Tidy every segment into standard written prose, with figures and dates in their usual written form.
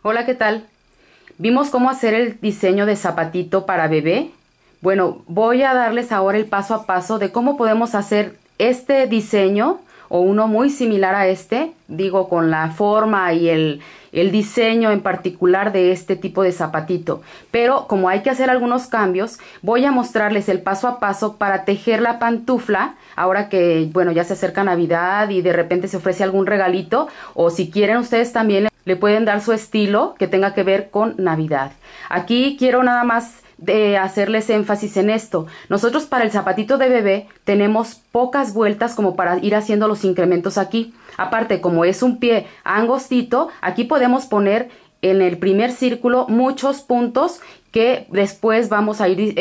Hola, ¿qué tal? ¿Vimos cómo hacer el diseño de zapatito para bebé? Bueno, voy a darles ahora el paso a paso de cómo podemos hacer este diseño o uno muy similar a este, digo, con la forma y el diseño en particular de este tipo de zapatito. Pero como hay que hacer algunos cambios, voy a mostrarles el paso a paso para tejer la pantufla, ahora que, bueno, ya se acerca Navidad y de repente se ofrece algún regalito, o si quieren ustedes también le pueden dar su estilo que tenga que ver con Navidad. Aquí quiero nada más de hacerles énfasis en esto. Nosotros para el zapatito de bebé tenemos pocas vueltas como para ir haciendo los incrementos aquí. Aparte, como es un pie angostito, aquí podemos poner en el primer círculo muchos puntos que después vamos a ir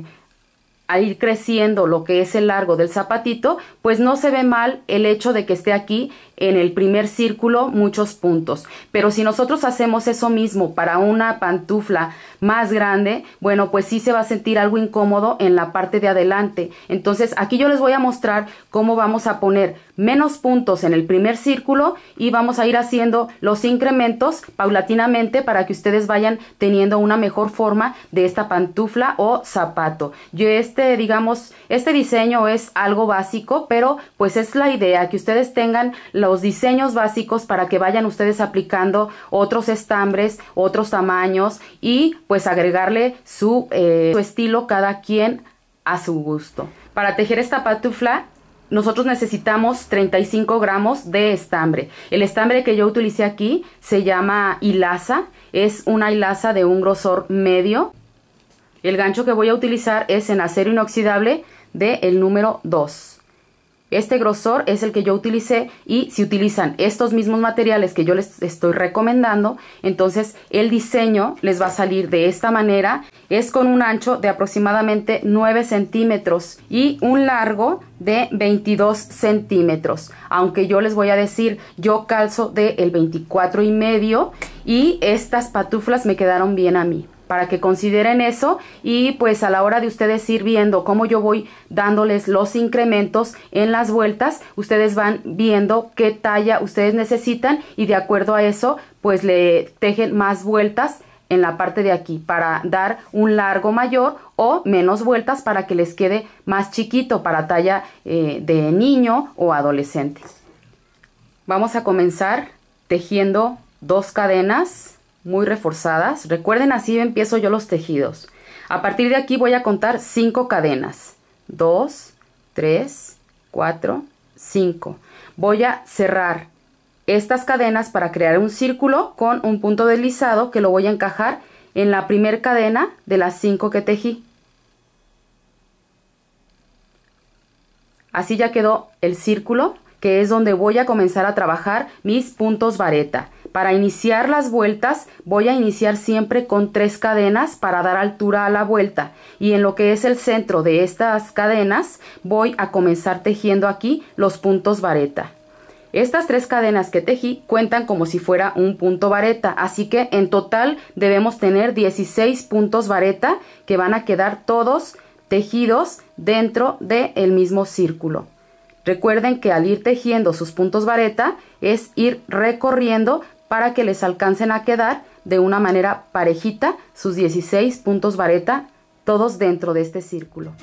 al ir creciendo lo que es el largo del zapatito, pues no se ve mal el hecho de que esté aquí en el primer círculo muchos puntos. Pero si nosotros hacemos eso mismo para una pantufla más grande, bueno, pues sí se va a sentir algo incómodo en la parte de adelante. Entonces aquí yo les voy a mostrar cómo vamos a poner menos puntos en el primer círculo y vamos a ir haciendo los incrementos paulatinamente para que ustedes vayan teniendo una mejor forma de esta pantufla o zapato. Yo digamos, este diseño es algo básico, pero pues es la idea que ustedes tengan los diseños básicos para que vayan ustedes aplicando otros estambres, otros tamaños y pues agregarle su estilo cada quien a su gusto. Para tejer esta pantufla nosotros necesitamos 35 gramos de estambre. El estambre que yo utilicé aquí se llama hilaza, es una hilaza de un grosor medio. El gancho que voy a utilizar es en acero inoxidable del número 2. Este grosor es el que yo utilicé y si utilizan estos mismos materiales que yo les estoy recomendando, entonces el diseño les va a salir de esta manera. Es con un ancho de aproximadamente 9 centímetros y un largo de 22 centímetros. Aunque yo les voy a decir, yo calzo del 24 y medio y estas pantuflas me quedaron bien a mí. Para que consideren eso y pues a la hora de ustedes ir viendo cómo yo voy dándoles los incrementos en las vueltas, ustedes van viendo qué talla ustedes necesitan y de acuerdo a eso pues le tejen más vueltas en la parte de aquí para dar un largo mayor o menos vueltas para que les quede más chiquito para talla de niño o adolescente. Vamos a comenzar tejiendo 2 cadenas muy reforzadas. Recuerden, así empiezo yo los tejidos. A partir de aquí voy a contar 5 cadenas. 2, 3, 4, 5. Voy a cerrar estas cadenas para crear un círculo con un punto deslizado que lo voy a encajar en la primera cadena de las 5 que tejí. Así ya quedó el círculo, que es donde voy a comenzar a trabajar mis puntos vareta. Para iniciar las vueltas voy a iniciar siempre con 3 cadenas para dar altura a la vuelta y en lo que es el centro de estas cadenas voy a comenzar tejiendo aquí los puntos vareta. Estas 3 cadenas que tejí cuentan como si fuera un punto vareta, así que en total debemos tener 16 puntos vareta que van a quedar todos tejidos dentro del mismo círculo. Recuerden que al ir tejiendo sus puntos vareta es ir recorriendo para que les alcancen a quedar de una manera parejita sus 16 puntos vareta, todos dentro de este círculo.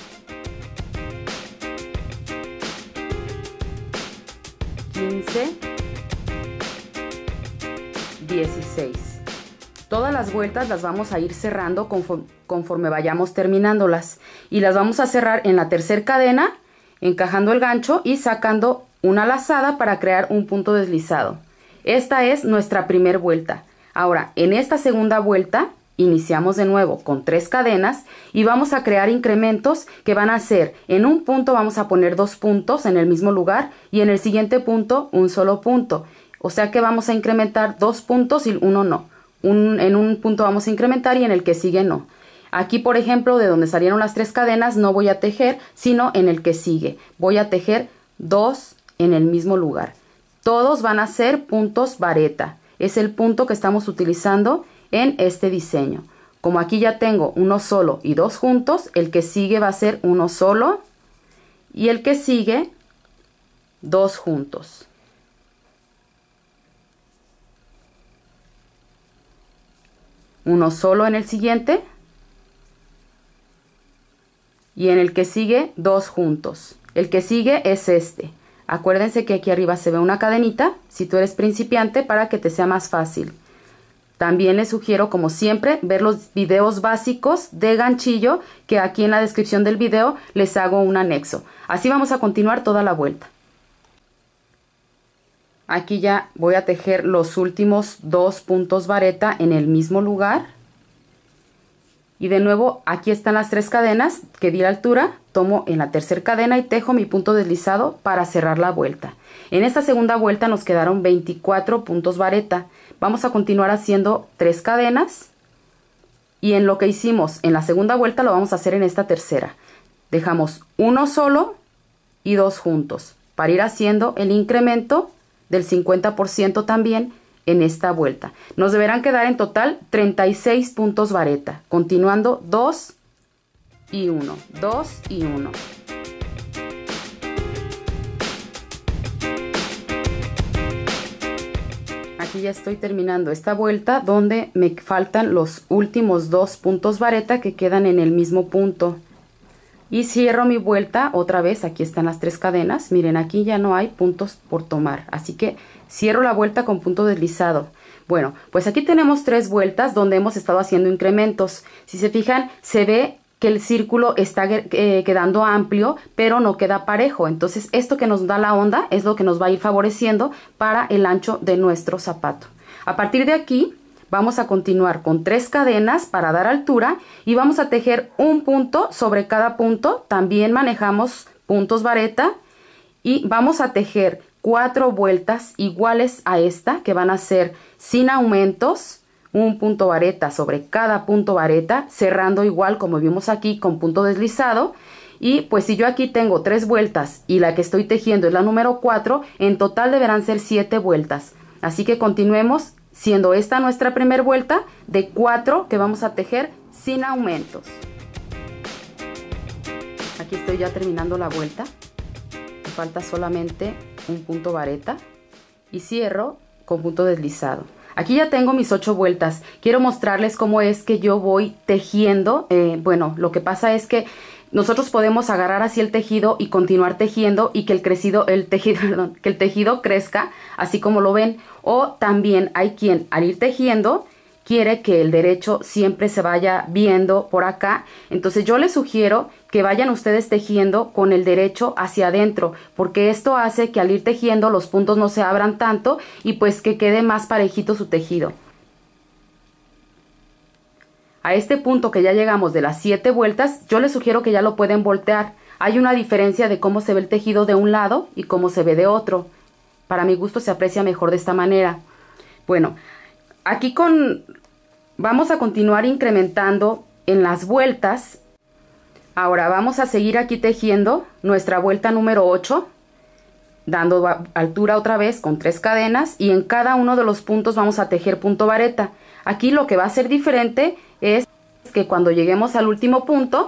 $16. Todas las vueltas las vamos a ir cerrando conforme vayamos terminándolas y las vamos a cerrar en la tercera cadena, encajando el gancho y sacando una lazada para crear un punto deslizado. Esta es nuestra primera vuelta. Ahora, en esta segunda vuelta, iniciamos de nuevo con 3 cadenas y vamos a crear incrementos que van a ser, en un punto vamos a poner 2 puntos en el mismo lugar y en el siguiente punto un solo punto. O sea que vamos a incrementar 2 puntos y uno no. En un punto vamos a incrementar y en el que sigue no. Aquí, por ejemplo, de donde salieron las 3 cadenas no voy a tejer, sino en el que sigue. Voy a tejer 2 en el mismo lugar. Todos van a ser puntos vareta. Es el punto que estamos utilizando en este diseño. Como aquí ya tengo uno solo y 2 juntos, el que sigue va a ser uno solo y el que sigue 2 juntos. uno solo en el siguiente y en el que sigue 2 juntos. El que sigue es este. Acuérdense que aquí arriba se ve una cadenita si tú eres principiante para que te sea más fácil. También les sugiero, como siempre, ver los videos básicos de ganchillo, que aquí en la descripción del video les hago un anexo. Así vamos a continuar toda la vuelta. Aquí ya voy a tejer los últimos 2 puntos vareta en el mismo lugar. Y de nuevo, aquí están las 3 cadenas que di la altura. Tomo en la tercera cadena y tejo mi punto deslizado para cerrar la vuelta. En esta segunda vuelta nos quedaron 24 puntos vareta. Vamos a continuar haciendo 3 cadenas. Y en lo que hicimos en la segunda vuelta lo vamos a hacer en esta tercera. Dejamos uno solo y 2 juntos para ir haciendo el incremento del 50% también en esta vuelta. Nos deberán quedar en total 36 puntos vareta, continuando 2 y 1, 2 y 1. Aquí ya estoy terminando esta vuelta donde me faltan los últimos 2 puntos vareta que quedan en el mismo punto. Y cierro mi vuelta otra vez. Aquí están las 3 cadenas. Miren, aquí ya no hay puntos por tomar, así que cierro la vuelta con punto deslizado. Bueno, pues aquí tenemos 3 vueltas donde hemos estado haciendo incrementos. Si se fijan, se ve que el círculo está quedando amplio, pero no queda parejo. Entonces esto que nos da la onda es lo que nos va a ir favoreciendo para el ancho de nuestro zapato. A partir de aquí vamos a continuar con 3 cadenas para dar altura y vamos a tejer un punto sobre cada punto. También manejamos puntos vareta y vamos a tejer 4 vueltas iguales a esta, que van a ser sin aumentos, un punto vareta sobre cada punto vareta, cerrando igual como vimos aquí con punto deslizado. Y pues si yo aquí tengo 3 vueltas y la que estoy tejiendo es la número 4, en total deberán ser 7 vueltas. Así que continuemos, siendo esta nuestra primera vuelta de 4 que vamos a tejer sin aumentos. Aquí estoy ya terminando la vuelta. Me falta solamente un punto vareta y cierro con punto deslizado. Aquí ya tengo mis 8 vueltas. Quiero mostrarles cómo es que yo voy tejiendo. Bueno, lo que pasa es que nosotros podemos agarrar así el tejido y continuar tejiendo y que el tejido crezca así como lo ven. O también hay quien al ir tejiendo quiere que el derecho siempre se vaya viendo por acá. Entonces yo les sugiero que vayan ustedes tejiendo con el derecho hacia adentro, porque esto hace que al ir tejiendo los puntos no se abran tanto y pues que quede más parejito su tejido. A este punto que ya llegamos de las 7 vueltas, yo les sugiero que ya lo pueden voltear. Hay una diferencia de cómo se ve el tejido de un lado y cómo se ve de otro. Para mi gusto se aprecia mejor de esta manera. Bueno, aquí vamos a continuar incrementando en las vueltas. Ahora vamos a seguir aquí tejiendo nuestra vuelta número 8, dando altura otra vez con 3 cadenas y en cada uno de los puntos vamos a tejer punto vareta. Aquí lo que va a ser diferente es que cuando lleguemos al último punto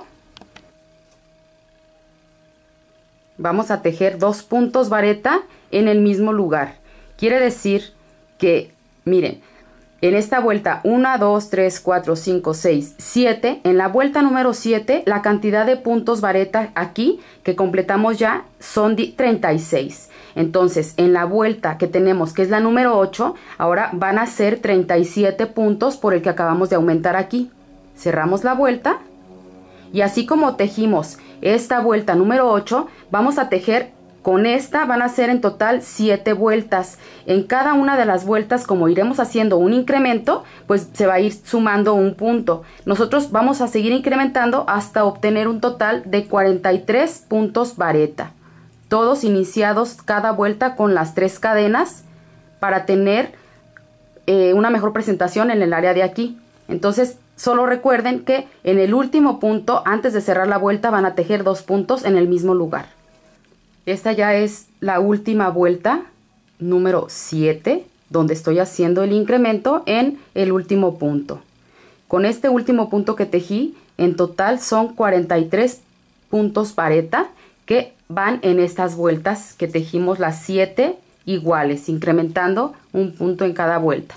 vamos a tejer 2 puntos vareta en el mismo lugar. Quiere decir que, miren, en esta vuelta 1, 2, 3, 4, 5, 6, 7. En la vuelta número 7, la cantidad de puntos vareta aquí que completamos ya son 36. Entonces, en la vuelta que tenemos, que es la número 8, ahora van a ser 37 puntos por el que acabamos de aumentar aquí. Cerramos la vuelta y así como tejimos esta vuelta número 8, vamos a tejer con esta, van a ser en total 7 vueltas. En cada una de las vueltas, como iremos haciendo un incremento, pues se va a ir sumando un punto. Nosotros vamos a seguir incrementando hasta obtener un total de 43 puntos vareta. Todos iniciados cada vuelta con las 3 cadenas para tener una mejor presentación en el área de aquí. Entonces, solo recuerden que en el último punto, antes de cerrar la vuelta, van a tejer 2 puntos en el mismo lugar. Esta ya es la última vuelta, número 7, donde estoy haciendo el incremento en el último punto. Con este último punto que tejí, en total son 43 puntos vareta que van en estas vueltas que tejimos las 7 iguales, incrementando un punto en cada vuelta.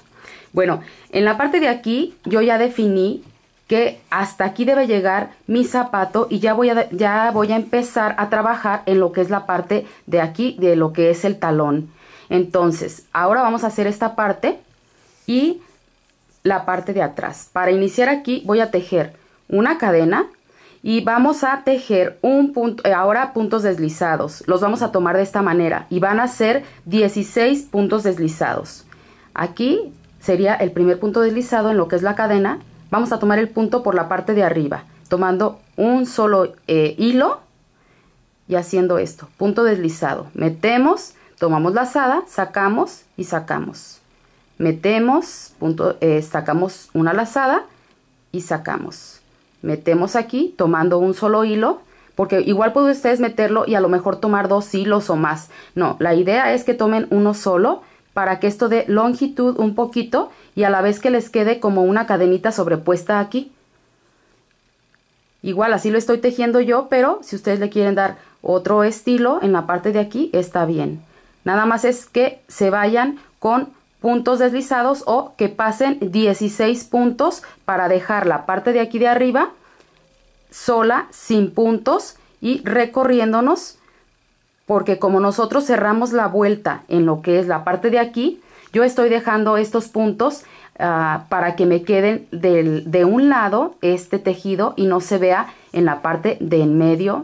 Bueno, en la parte de aquí yo ya definí que hasta aquí debe llegar mi zapato y ya voy a empezar a trabajar en lo que es la parte de aquí, de lo que es el talón. Entonces, ahora vamos a hacer esta parte y la parte de atrás. Para iniciar aquí voy a tejer una cadena y vamos a tejer un punto, ahora puntos deslizados. Los vamos a tomar de esta manera y van a ser 16 puntos deslizados. Aquí sería el primer punto deslizado en lo que es la cadena. Vamos a tomar el punto por la parte de arriba, tomando un solo hilo y haciendo esto, punto deslizado. Metemos, tomamos lazada, sacamos y sacamos. Metemos, sacamos una lazada y sacamos. Metemos aquí tomando un solo hilo, porque igual pueden ustedes meterlo y a lo mejor tomar 2 hilos o más. No, la idea es que tomen uno solo para que esto dé longitud un poquito y a la vez que les quede como una cadenita sobrepuesta aquí. Igual así lo estoy tejiendo yo, pero si ustedes le quieren dar otro estilo en la parte de aquí, está bien. Nada más es que se vayan con puntos deslizados o que pasen 16 puntos para dejar la parte de aquí de arriba sola, sin puntos y recorriéndonos, porque como nosotros cerramos la vuelta en lo que es la parte de aquí, yo estoy dejando estos puntos para que me queden de un lado este tejido y no se vea en la parte de en medio.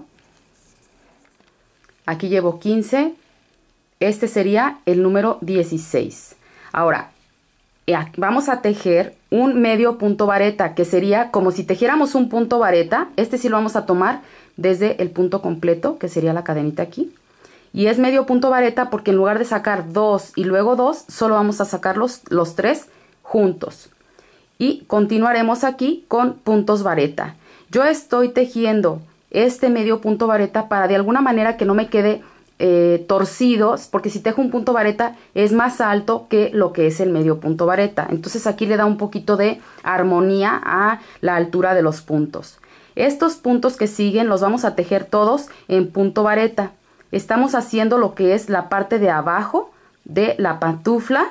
Aquí llevo 15, este sería el número 16. Ahora, vamos a tejer un medio punto vareta, que sería como si tejiéramos un punto vareta. Este sí lo vamos a tomar desde el punto completo, que sería la cadenita aquí. Y es medio punto vareta porque en lugar de sacar 2 y luego 2, solo vamos a sacar los 3 juntos. Y continuaremos aquí con puntos vareta. Yo estoy tejiendo este medio punto vareta para de alguna manera que no me quede torcidos, porque si tejo un punto vareta es más alto que lo que es el medio punto vareta. Entonces aquí le da un poquito de armonía a la altura de los puntos. Estos puntos que siguen los vamos a tejer todos en punto vareta. Estamos haciendo lo que es la parte de abajo de la pantufla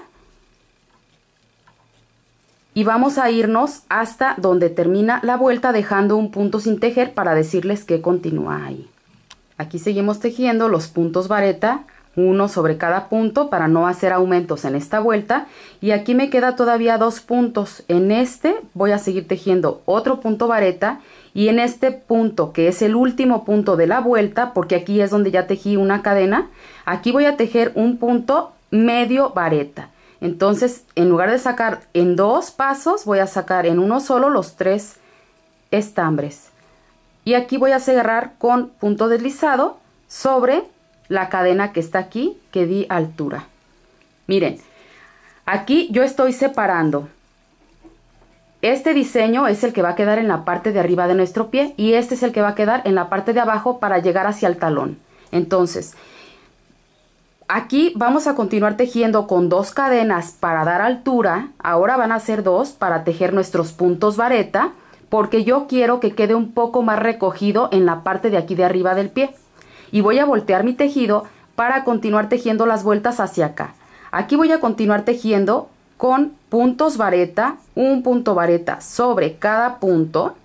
y vamos a irnos hasta donde termina la vuelta, dejando un punto sin tejer para decirles que continúa ahí. Aquí seguimos tejiendo los puntos vareta, uno sobre cada punto para no hacer aumentos en esta vuelta, y aquí me queda todavía 2 puntos. En este voy a seguir tejiendo otro punto vareta y en este punto, que es el último punto de la vuelta, porque aquí es donde ya tejí una cadena, aquí voy a tejer un punto medio vareta. Entonces, en lugar de sacar en 2 pasos, voy a sacar en uno solo los 3 estambres. Y aquí voy a cerrar con punto deslizado sobre la cadena que está aquí, que di altura. Miren, aquí yo estoy separando. Este diseño es el que va a quedar en la parte de arriba de nuestro pie y este es el que va a quedar en la parte de abajo para llegar hacia el talón. Entonces, aquí vamos a continuar tejiendo con 2 cadenas para dar altura. Ahora van a ser 2 para tejer nuestros puntos vareta, porque yo quiero que quede un poco más recogido en la parte de aquí de arriba del pie. Y voy a voltear mi tejido para continuar tejiendo las vueltas hacia acá. Aquí voy a continuar tejiendo con puntos vareta, un punto vareta sobre cada punto.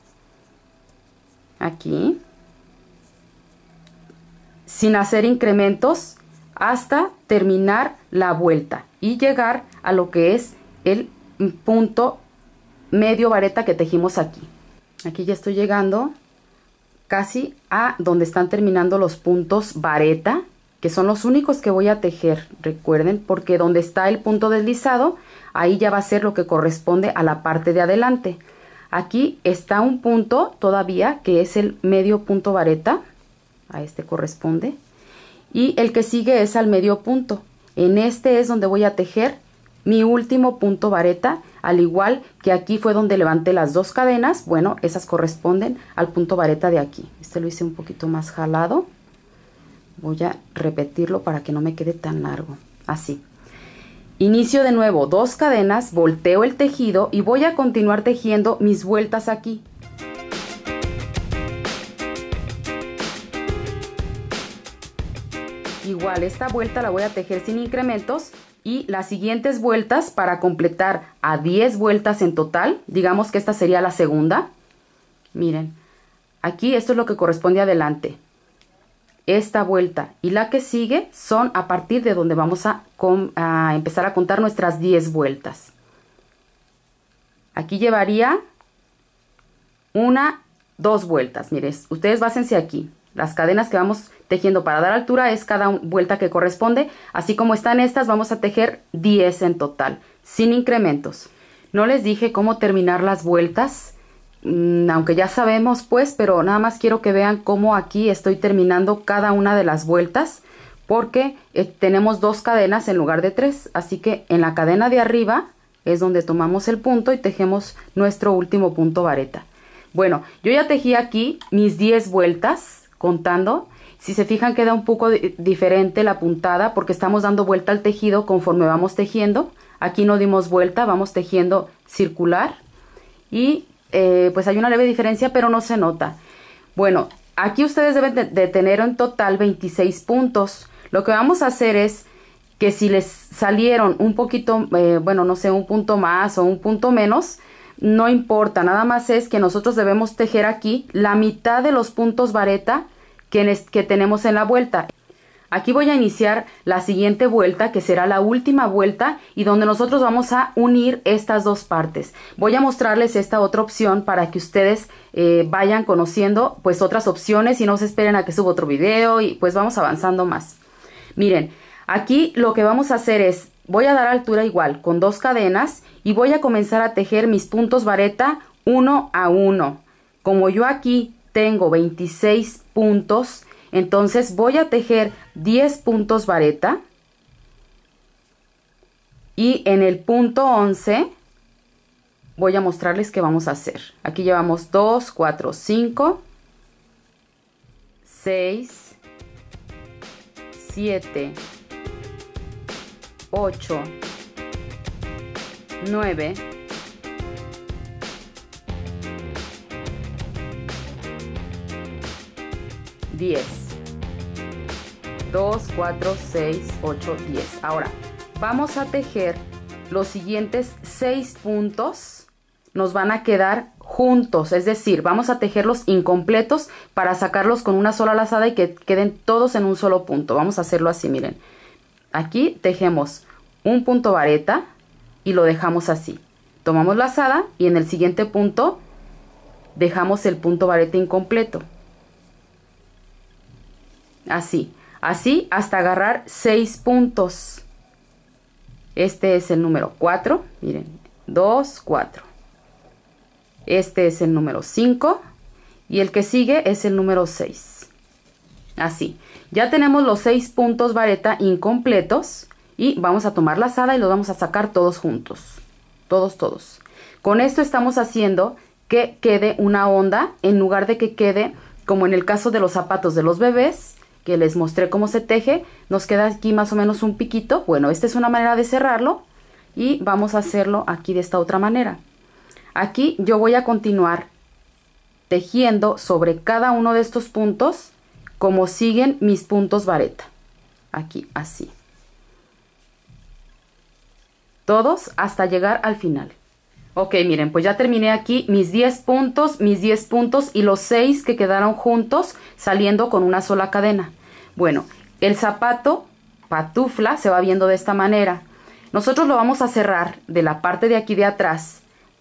Aquí. Sin hacer incrementos hasta terminar la vuelta y llegar a lo que es el punto medio vareta que tejimos aquí. Aquí ya estoy llegando casi a donde están terminando los puntos vareta, que son los únicos que voy a tejer, recuerden, porque donde está el punto deslizado, ahí ya va a ser lo que corresponde a la parte de adelante. Aquí está un punto todavía que es el medio punto vareta, a este corresponde, y el que sigue es al medio punto. En este es donde voy a tejer mi último punto vareta, al igual que aquí fue donde levanté las 2 cadenas. Bueno, esas corresponden al punto vareta de aquí. Este lo hice un poquito más jalado. Voy a repetirlo para que no me quede tan largo. Así. Inicio de nuevo 2 cadenas, volteo el tejido y voy a continuar tejiendo mis vueltas aquí. Igual esta vuelta la voy a tejer sin incrementos Y las siguientes vueltas, para completar a 10 vueltas en total, digamos que esta sería la segunda. Miren, aquí esto es lo que corresponde adelante. Esta vuelta y la que sigue son a partir de donde vamos a empezar a contar nuestras 10 vueltas. Aquí llevaría 1, 2 vueltas. Miren, ustedes básense aquí. Las cadenas que vamos tejiendo para dar altura es cada vuelta que corresponde. Así como están estas, vamos a tejer 10 en total, sin incrementos. No les dije cómo terminar las vueltas, aunque ya sabemos pues, pero nada más quiero que vean cómo aquí estoy terminando cada una de las vueltas, porque tenemos 2 cadenas en lugar de 3. Así que en la cadena de arriba es donde tomamos el punto y tejemos nuestro último punto vareta. Bueno, yo ya tejí aquí mis 10 vueltas contando. Si se fijan, queda un poco diferente la puntada porque estamos dando vuelta al tejido conforme vamos tejiendo. Aquí no dimos vuelta, vamos tejiendo circular y pues hay una leve diferencia, pero no se nota. Bueno, aquí ustedes deben de tener en total 26 puntos. Lo que vamos a hacer es que si les salieron un poquito, bueno, no sé, un punto más o un punto menos, no importa, nada más es que nosotros debemos tejer aquí la mitad de los puntos vareta que tenemos en la vuelta. Aquí voy a iniciar la siguiente vuelta, que será la última vuelta y donde nosotros vamos a unir estas dos partes. Voy a mostrarles esta otra opción para que ustedes vayan conociendo pues otras opciones y no se esperen a que suba otro video y pues vamos avanzando más. Miren, aquí lo que vamos a hacer es, voy a dar altura igual con 2 cadenas y voy a comenzar a tejer mis puntos vareta 1 a 1. Como yo aquí tengo 26 puntos, entonces voy a tejer 10 puntos vareta y en el punto 11 voy a mostrarles qué vamos a hacer. Aquí llevamos 2, 4, 5, 6, 7, 8, 9, 10, 2, 4, 6, 8, 10. Ahora vamos a tejer los siguientes 6 puntos, nos van a quedar juntos, es decir, vamos a tejerlos incompletos para sacarlos con una sola lazada y que queden todos en un solo punto. Vamos a hacerlo así, miren. Aquí tejemos un punto vareta y lo dejamos así. Tomamos lazada y en el siguiente punto dejamos el punto vareta incompleto. Así, así hasta agarrar 6 puntos. Este es el número 4, miren, 2, 4. Este es el número 5 y el que sigue es el número 6. Así, ya tenemos los 6 puntos vareta incompletos y vamos a tomar lazada y los vamos a sacar todos juntos. Todos. Con esto estamos haciendo que quede una onda en lugar de que quede como en el caso de los zapatos de los bebés, que les mostré cómo se teje, nos queda aquí más o menos un piquito. Bueno, esta es una manera de cerrarlo y vamos a hacerlo aquí de esta otra manera. Aquí yo voy a continuar tejiendo sobre cada uno de estos puntos como siguen mis puntos vareta. Aquí, así. Todos hasta llegar al final. Ok, miren, pues ya terminé aquí mis 10 puntos y los 6 que quedaron juntos saliendo con una sola cadena. Bueno, el zapato patufla se va viendo de esta manera. Nosotros lo vamos a cerrar de la parte de aquí de atrás.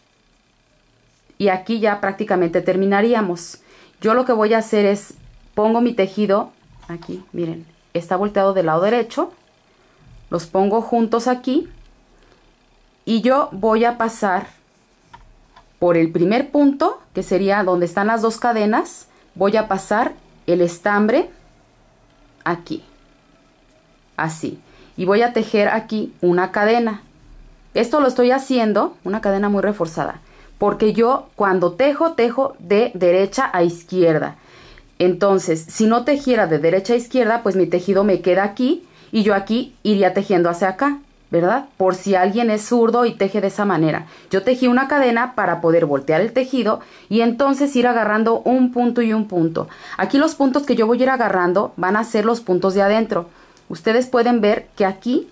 Y aquí ya prácticamente terminaríamos. Yo lo que voy a hacer es, pongo mi tejido aquí, miren, está volteado del lado derecho. Los pongo juntos aquí. Y yo voy a pasar por el primer punto, que sería donde están las 2 cadenas. Voy a pasar el estambre aquí, así, y voy a tejer aquí una cadena. Esto lo estoy haciendo, una cadena muy reforzada, porque yo cuando tejo de derecha a izquierda. Entonces, si no tejiera de derecha a izquierda, pues mi tejido me queda aquí y yo aquí iría tejiendo hacia acá, ¿verdad? Por si alguien es zurdo y teje de esa manera. Yo tejí una cadena para poder voltear el tejido y entonces ir agarrando un punto y un punto. Aquí los puntos que yo voy a ir agarrando van a ser los puntos de adentro. Ustedes pueden ver que aquí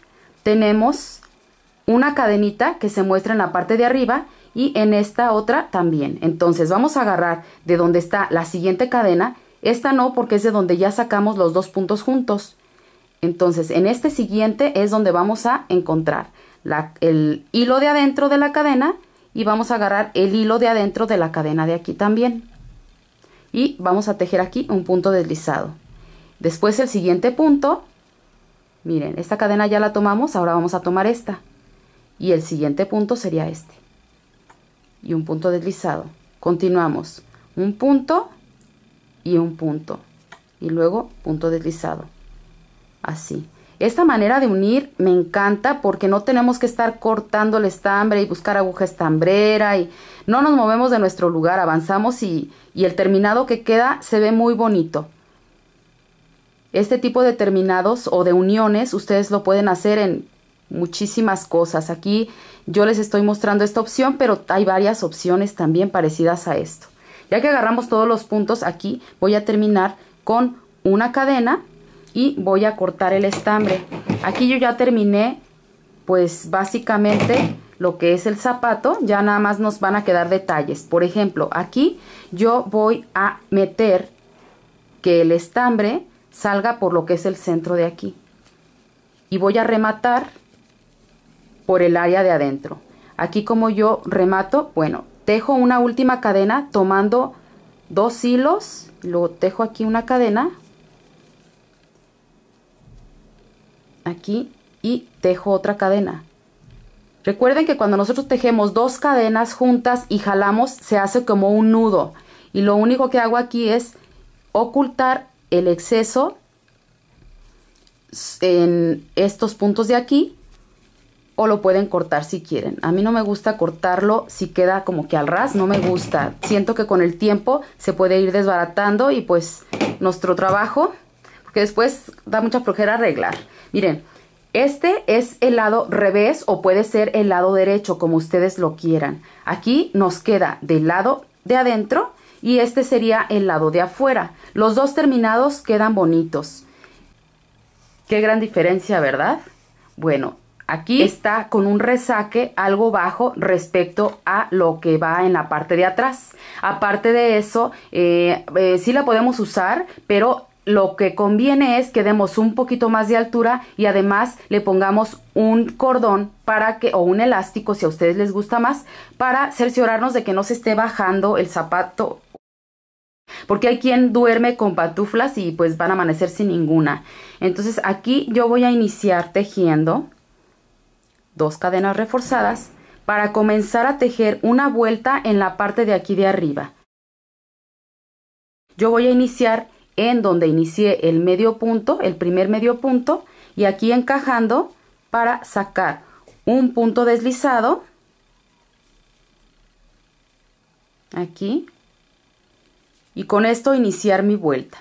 tenemos una cadenita que se muestra en la parte de arriba y en esta otra también. Entonces vamos a agarrar de donde está la siguiente cadena. Esta no, porque es de donde ya sacamos los dos puntos juntos. Entonces en este siguiente es donde vamos a encontrar el hilo de adentro de la cadena y vamos a agarrar el hilo de adentro de la cadena de aquí también. Y vamos a tejer aquí un punto deslizado. Después el siguiente punto, miren, esta cadena ya la tomamos, ahora vamos a tomar esta. Y el siguiente punto sería este. Y un punto deslizado. Continuamos. Un punto y un punto. Y luego punto deslizado. Así. Esta manera de unir me encanta porque no tenemos que estar cortando el estambre y buscar aguja estambrera y no nos movemos de nuestro lugar, avanzamos y el terminado que queda se ve muy bonito. Este tipo de terminados o de uniones ustedes lo pueden hacer en muchísimas cosas. Aquí yo les estoy mostrando esta opción, pero hay varias opciones también parecidas a esto. Ya que agarramos todos los puntos, aquí voy a terminar con una cadena y voy a cortar el estambre. Aquí yo ya terminé pues básicamente lo que es el zapato. Ya nada más nos van a quedar detalles. Por ejemplo, aquí yo voy a meter que el estambre salga por lo que es el centro de aquí y voy a rematar por el área de adentro. Aquí como yo remato, bueno, tejo una última cadena tomando 2 hilos, lo tejo aquí una cadena aquí y tejo otra cadena. Recuerden que cuando nosotros tejemos 2 cadenas juntas y jalamos, se hace como un nudo, y lo único que hago aquí es ocultar el exceso en estos puntos de aquí, o lo pueden cortar si quieren. A mí no me gusta cortarlo si queda como que al ras, no me gusta. Siento que con el tiempo se puede ir desbaratando y pues nuestro trabajo, porque después da mucha flojera arreglar. Miren, este es el lado revés o puede ser el lado derecho, como ustedes lo quieran. Aquí nos queda del lado de adentro y este sería el lado de afuera. Los dos terminados quedan bonitos. Qué gran diferencia, ¿verdad? Bueno, aquí está con un resaque algo bajo respecto a lo que va en la parte de atrás. Aparte de eso, sí la podemos usar, pero lo que conviene es que demos un poquito más de altura y además le pongamos un cordón para que, o un elástico si a ustedes les gusta más, para cerciorarnos de que no se esté bajando el zapato. Porque hay quien duerme con pantuflas y pues van a amanecer sin ninguna. Entonces aquí yo voy a iniciar tejiendo 2 cadenas reforzadas para comenzar a tejer una vuelta en la parte de aquí de arriba. Yo voy a iniciar en donde inicié el medio punto, el primer medio punto, y aquí encajando para sacar un punto deslizado aquí y con esto iniciar mi vuelta.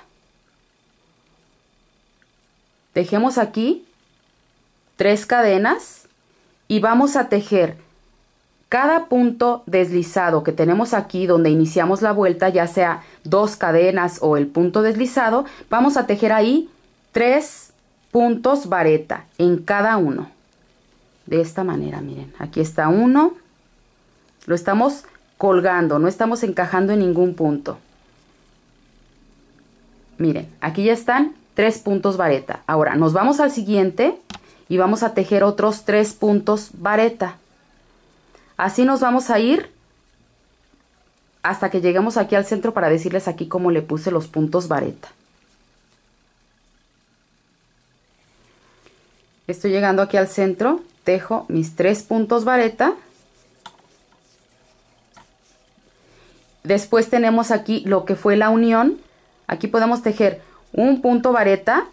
Tejemos aquí 3 cadenas y vamos a tejer cada punto deslizado que tenemos aquí donde iniciamos la vuelta, ya sea 2 cadenas o el punto deslizado, vamos a tejer ahí 3 puntos vareta en cada uno. De esta manera, miren, aquí está uno, lo estamos colgando, no estamos encajando en ningún punto. Miren, aquí ya están 3 puntos vareta. Ahora nos vamos al siguiente y vamos a tejer otros 3 puntos vareta. Así nos vamos a ir hasta que lleguemos aquí al centro para decirles aquí cómo le puse los puntos vareta. Estoy llegando aquí al centro, tejo mis 3 puntos vareta. Después tenemos aquí lo que fue la unión. Aquí podemos tejer un punto vareta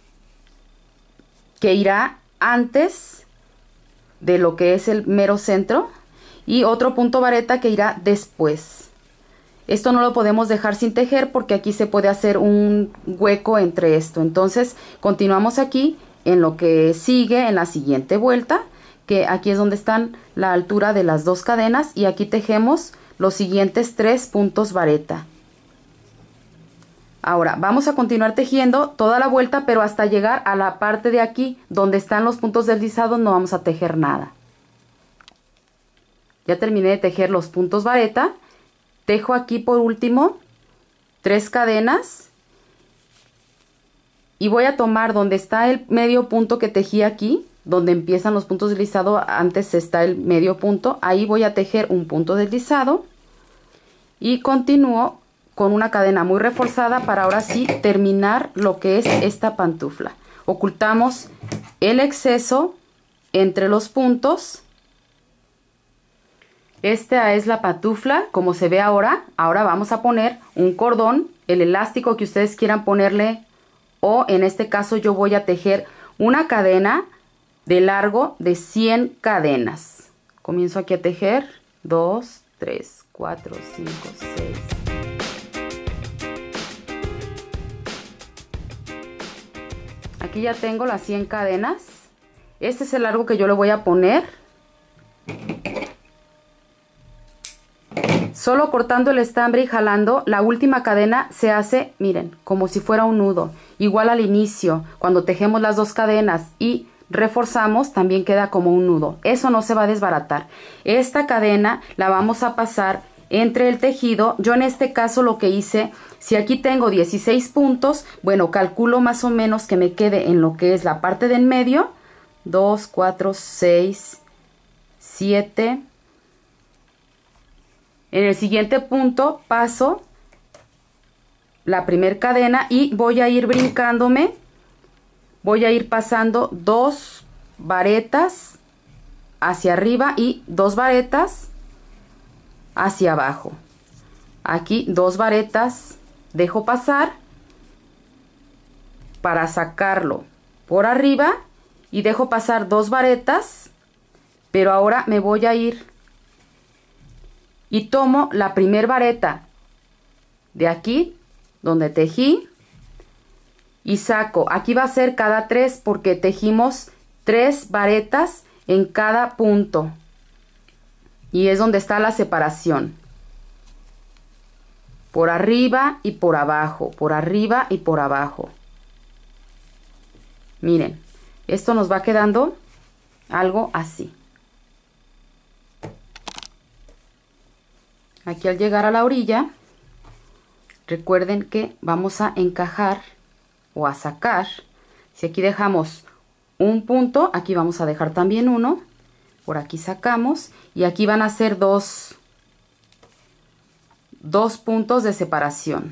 que irá antes de lo que es el mero centro y otro punto vareta que irá después. Esto no lo podemos dejar sin tejer porque aquí se puede hacer un hueco entre esto. Entonces continuamos aquí en lo que sigue en la siguiente vuelta, que aquí es donde están la altura de las 2 cadenas, y aquí tejemos los siguientes 3 puntos vareta. Ahora vamos a continuar tejiendo toda la vuelta, pero hasta llegar a la parte de aquí donde están los puntos deslizados no vamos a tejer nada. Ya terminé de tejer los puntos vareta. Tejo aquí por último 3 cadenas y voy a tomar donde está el medio punto que tejí aquí, donde empiezan los puntos deslizados, antes está el medio punto, ahí voy a tejer un punto deslizado y continúo con una cadena muy reforzada para ahora sí terminar lo que es esta pantufla. Ocultamos el exceso entre los puntos. Esta es la pantufla como se ve ahora. Ahora vamos a poner un cordón, el elástico que ustedes quieran ponerle, o en este caso yo voy a tejer una cadena de largo de 100 cadenas. Comienzo aquí a tejer 2, 3, 4, 5, 6. Aquí ya tengo las 100 cadenas. Este es el largo que yo le voy a poner. Solo cortando el estambre y jalando, la última cadena se hace, miren, como si fuera un nudo. Igual al inicio, cuando tejemos las 2 cadenas y reforzamos, también queda como un nudo. Eso no se va a desbaratar. Esta cadena la vamos a pasar entre el tejido. Yo en este caso lo que hice, si aquí tengo 16 puntos, bueno, calculo más o menos que me quede en lo que es la parte de en medio. 2, 4, 6, 7. En el siguiente punto paso la primera cadena y voy a ir brincándome. Voy a ir pasando 2 varetas hacia arriba y 2 varetas hacia abajo. Aquí 2 varetas dejo pasar para sacarlo por arriba y dejo pasar 2 varetas, pero ahora me voy a ir y tomo la primera vareta de aquí donde tejí y saco. Aquí va a ser cada 3 porque tejimos 3 varetas en cada punto y es donde está la separación, por arriba y por abajo, por arriba y por abajo. Miren, esto nos va quedando algo así. Aquí al llegar a la orilla, recuerden que vamos a encajar o a sacar. Si aquí dejamos un punto, aquí vamos a dejar también uno. Por aquí sacamos y aquí van a ser dos puntos de separación.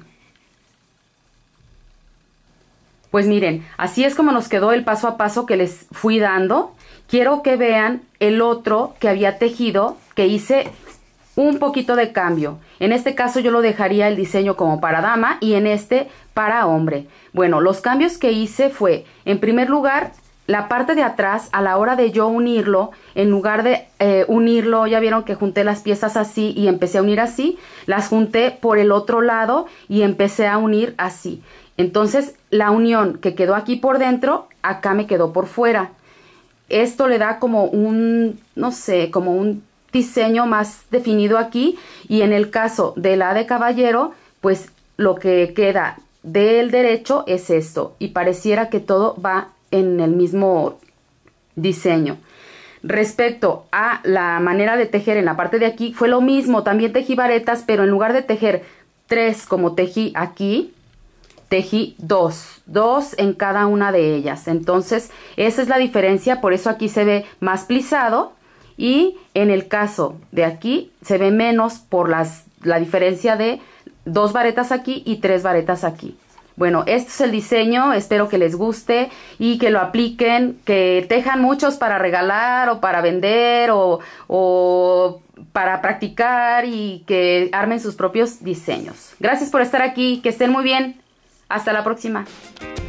Pues miren, así es como nos quedó el paso a paso que les fui dando. Quiero que vean el otro que había tejido, que hice un poquito de cambio. En este caso yo lo dejaría el diseño como para dama y en este para hombre. Bueno, los cambios que hice fue, en primer lugar, la parte de atrás, a la hora de yo unirlo, en lugar de unirlo, ya vieron que junté las piezas así y empecé a unir así, las junté por el otro lado y empecé a unir así. Entonces la unión que quedó aquí por dentro, acá me quedó por fuera. Esto le da como un, no sé, como un diseño más definido aquí, y en el caso de la de caballero, pues lo que queda del derecho es esto, y pareciera que todo va en el mismo diseño. Respecto a la manera de tejer en la parte de aquí, fue lo mismo, también tejí varetas, pero en lugar de tejer 3 como tejí aquí, tejí 2 en cada una de ellas. Entonces esa es la diferencia, por eso aquí se ve más plisado y en el caso de aquí se ve menos por la diferencia de 2 varetas aquí y 3 varetas aquí. Bueno, este es el diseño, espero que les guste y que lo apliquen, que tejan muchos para regalar o para vender o para practicar y que armen sus propios diseños. Gracias por estar aquí, que estén muy bien, hasta la próxima.